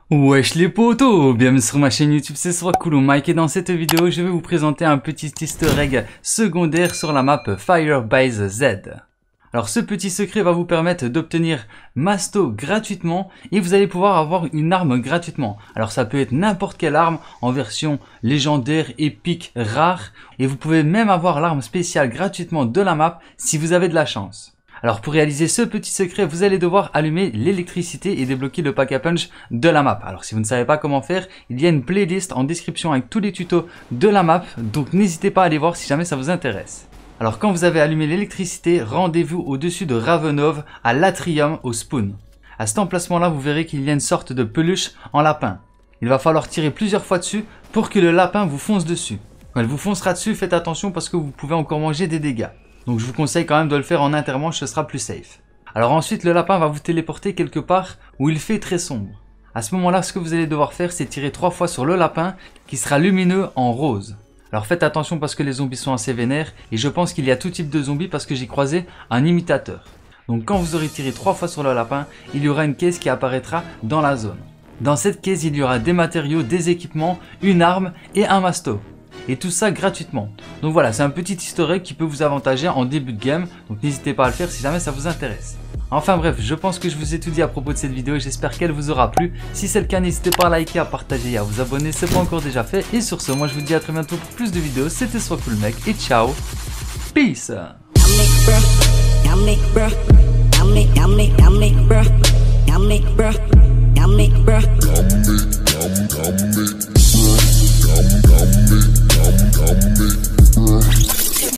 Wesh les potos, bienvenue sur ma chaîne YouTube, c'est Swag Mike et dans cette vidéo je vais vous présenter un petit easter egg secondaire sur la map Firebase Z. Alors ce petit secret va vous permettre d'obtenir Masto gratuitement et vous allez pouvoir avoir une arme gratuitement. Alors ça peut être n'importe quelle arme en version légendaire, épique, rare et vous pouvez même avoir l'arme spéciale gratuitement de la map si vous avez de la chance. Alors pour réaliser ce petit secret, vous allez devoir allumer l'électricité et débloquer le pack à punch de la map. Alors si vous ne savez pas comment faire, il y a une playlist en description avec tous les tutos de la map, donc n'hésitez pas à aller voir si jamais ça vous intéresse. Alors quand vous avez allumé l'électricité, rendez-vous au-dessus de Ravenov à l'Atrium au spawn. À cet emplacement-là, vous verrez qu'il y a une sorte de peluche en lapin. Il va falloir tirer plusieurs fois dessus pour que le lapin vous fonce dessus. Quand il vous foncera dessus, faites attention parce que vous pouvez encore manger des dégâts. Donc je vous conseille quand même de le faire en intermanche, ce sera plus safe. Alors ensuite le lapin va vous téléporter quelque part où il fait très sombre. À ce moment là, ce que vous allez devoir faire, c'est tirer 3 fois sur le lapin qui sera lumineux en rose. Alors faites attention parce que les zombies sont assez vénères et je pense qu'il y a tout type de zombies parce que j'ai croisé un imitateur. Donc quand vous aurez tiré 3 fois sur le lapin, il y aura une caisse qui apparaîtra dans la zone. Dans cette caisse, il y aura des matériaux, des équipements, une arme et un masto. Et tout ça gratuitement. Donc voilà, c'est un petit historique qui peut vous avantager en début de game. Donc n'hésitez pas à le faire si jamais ça vous intéresse. Enfin bref, je pense que je vous ai tout dit à propos de cette vidéo et j'espère qu'elle vous aura plu. Si c'est le cas, n'hésitez pas à liker, à partager et à vous abonner, c'est pas encore déjà fait. Et sur ce, moi je vous dis à très bientôt pour plus de vidéos. C'était Swag Mec et ciao. Peace. Come